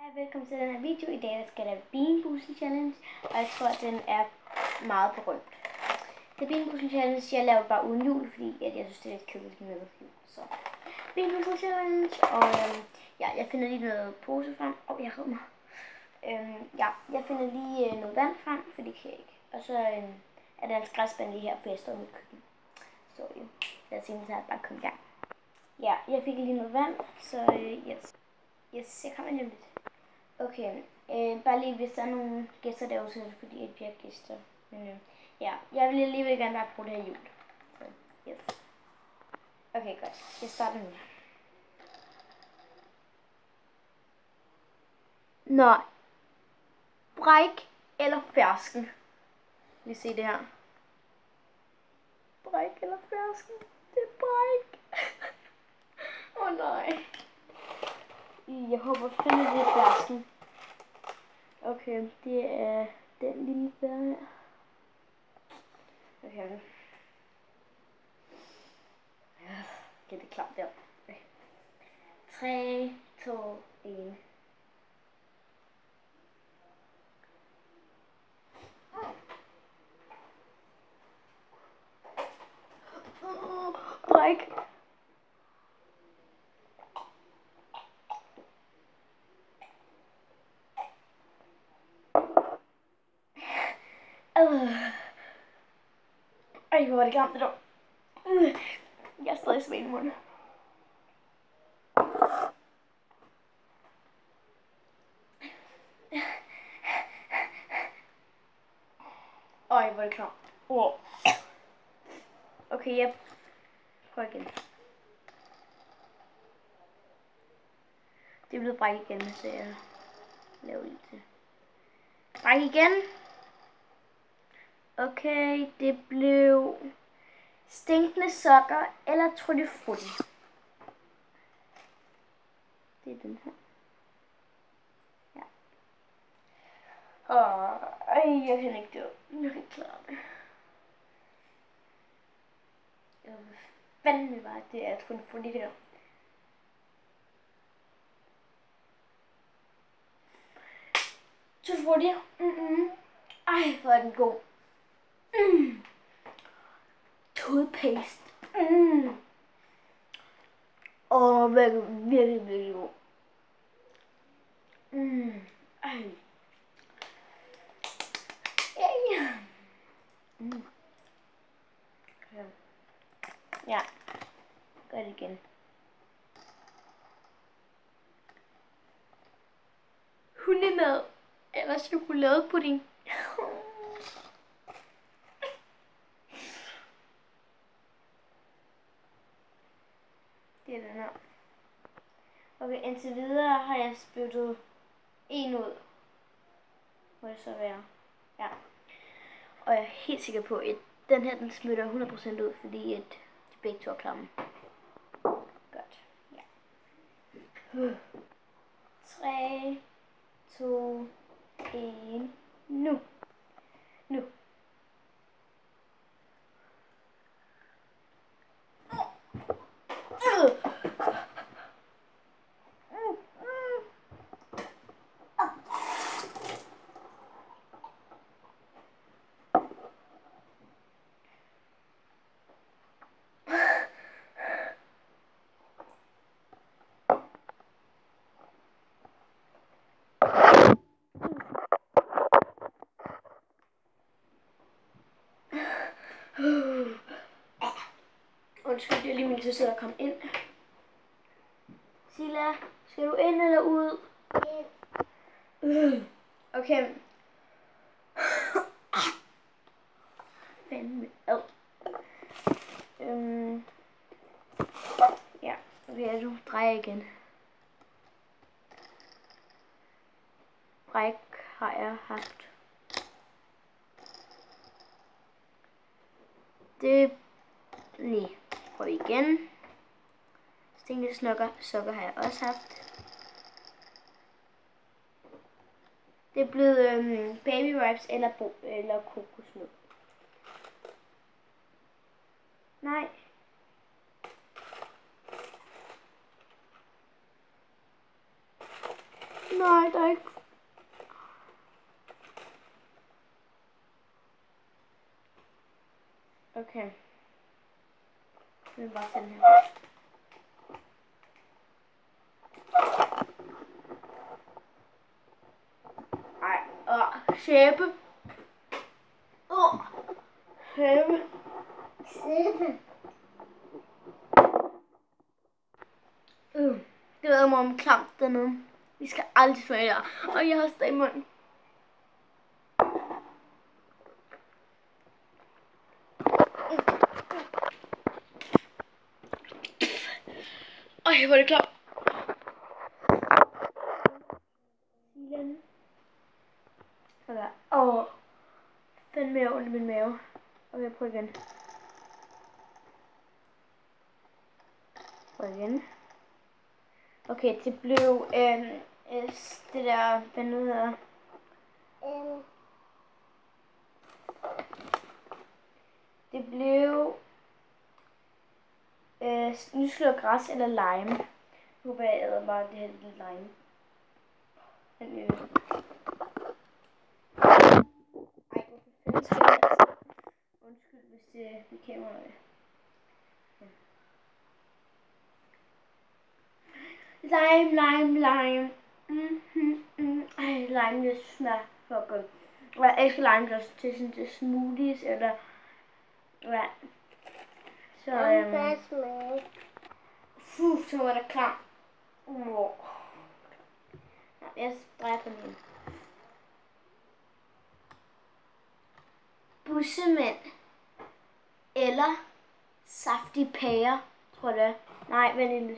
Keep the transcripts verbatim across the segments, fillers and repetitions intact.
Hej, velkommen til den her video. I dag der skal jeg lave Bean Boozled Challenge, og jeg tror, at den er meget berømt. Det Bean Boozled Challenge, jeg laver bare uden jul, fordi at jeg synes, det er lidt kedeligt med jul. Så Bean Boozled Challenge, og øhm, ja, jeg finder lige noget pose frem. Åh, oh, jeg rød mig. Øhm, ja, jeg finder lige øh, noget vand frem, for det kan jeg ikke. Og så øhm, er der en skraldespand lige her, for jeg står i mit køkken. Så jo, lad os se, så jeg bare komme i gang. Ja, jeg fik lige noget vand, så øh, yes. Yes, jeg kommer lige lidt. Okay, øh, bare lige hvis der er nogle gæster derude, så er det fordi, at vi har gæster. Men øh, ja, jeg vil alligevel gerne bare bruge det her jul. Så, yes. Okay, godt. Jeg starter nu. Nå. Bræk eller fersken? Vi se det her. Bræk eller fersken? Det er bræk. Åh oh, nej. Jeg håber fandme, det er fersken. Okay, det er den lille der. Okay. Okay, det er klart der. Okay. tre, to, et. Bræk. Ej, hvor var det gammelt det der. Jeg er stadig svag i munden. Ej, hvor er det klamt. Oh. Okay, jeg prøver igen. Det er blevet bræk igen, så jeg laver lidt til. Bræk igen. Okay, det blev stinkende sokker eller Tutti Frutti. Det er den her. Ja. Åh, ej, jeg kan ikke dø. Jeg kan ikke klare det. Jeg ved fandme bare, det er Tutti Frutti her. Tutti Frutti. Mm-mm. Ej, hvor er den god. Mm. Toothpaste. Mm. Åh, virkelig, virkelig, virkelig god. Mm. Ej. Yeah. Mm. Okay. Ja, gør det igen. Hundemad eller chokoladepudding. Det er den her. Okay, indtil videre har jeg spyttet en ud. Må det så være. Ja. Og jeg er helt sikker på, at den her, den smitter hundrede procent ud, fordi at de begge to er klamme. Godt. Ja. tre, to, et, nu. Nu. Undskyld, jeg er lige nødt til at komme ind. Silla, skal du ind eller ud? Ind. Okay. Fandme. Ad. Øhm. Ja, okay, du drejer igen. Bræk har jeg haft. Det... Nej. Prøv igen. Stinkende sokker, sokker har jeg også haft. Det er blevet øhm, baby wipes eller, bo, eller kokosnød. Nej. Nej, der er ikke. Okay. Det er bare sådan her. Ej, åh, sæbe. Åh, sæbe. Sæbe. Øh, det ved mig om klamt dernede. Vi skal aldrig smage der. Og jeg har stadig i munden. Ej, hvor er det klart. Okay. Åh, fandme ondt i min mave. Okay, prøv igen. Prøv igen. Okay, det blev øh, øh, det der, hvad nu hedder. Um. Det blev øh, nyslået græs eller lime. Nu håber jeg, æder bare det her lille lime. Den, øh. Ej, hvorfor fanden skal jeg altså? Undskyld, hvis det er kameraet. Ja. Lime, lime, lime. Mm, mm, mm. Ej, lime, det smager for godt. Og jeg elsker lime også til sådan til smoothies eller ja. Så øhm, fuh, så var det klar. Wow. Jeg drejer på den. Bussemænd eller saftige pærer, tror jeg det er. Nej, vanilje.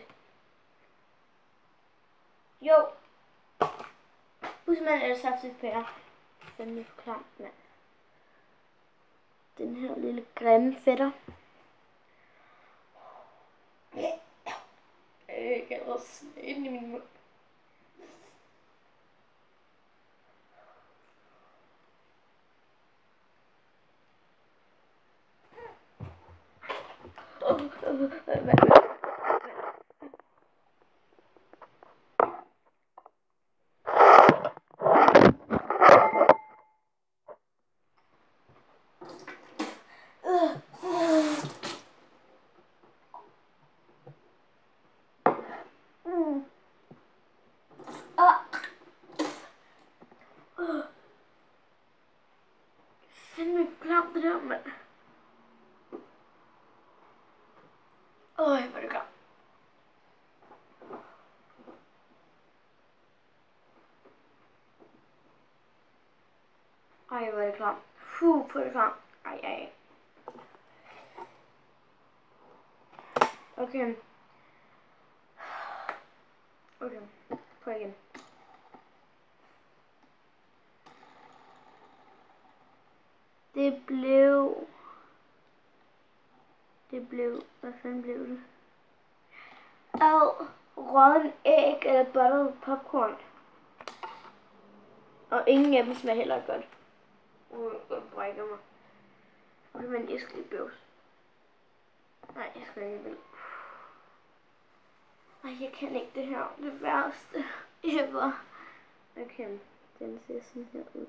Jo. Bussemænd eller saftige pærer. Den er for klam, mand. Den her lille grimme fætter. Jeg kan også ind i min mund. Fandme klamt det der, mand. Øj, hvor er det klamt. Ej, hvor er det klamt. Fuh, hvor er det klamt. Ej, ej. Okay. Okay, prøv igen. Det blev... Det blev... Hvad fanden blev det? Og rådden æg eller buttered popcorn. Og ingen af dem smager heller godt. Uh, jeg brækker mig. Okay, men jeg skal lige bøvs. Nej, jeg skal ikke vel. Nej, jeg kan ikke det her. Det værste ever. Okay, den ser sådan her ud.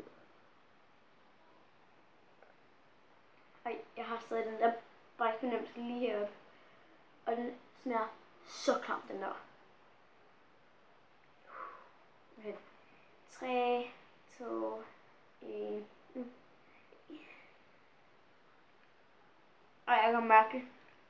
Ej, jeg har stadig den der brækfornemmelse lige heroppe. Og den smager så klam, den der. Okay. tre, to, en. Mm. Ej, jeg kan mærke det.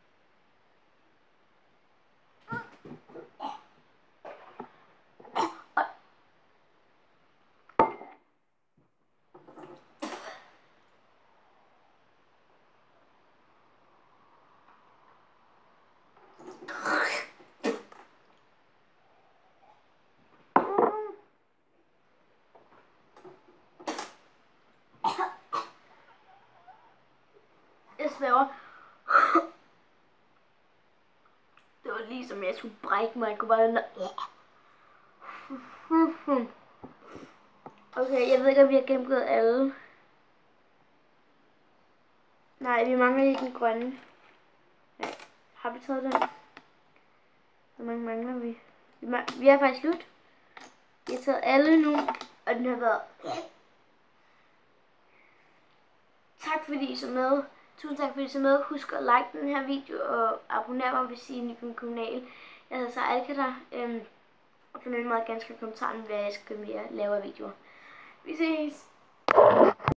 Jeg svæver. Det var lige som jeg skulle brække mig. Jeg kunne bare... Okay, jeg ved ikke, om vi har gennemgået alle. Nej, vi mangler lige den grønne. Ja, har vi taget den? Hvor mange mangler vi? Vi, vi er faktisk slut. Vi Jeg har taget alle nu, og den har været... Tak fordi I så med. Tusind tak fordi I så med. Husk at like den her video og abonnere mig, hvis I er ny på min kanal. Jeg hedder så Alkata. Øhm, og fornøj meget ganske i kommentaren, hvad jeg skal mere lave af videoer. Vi ses!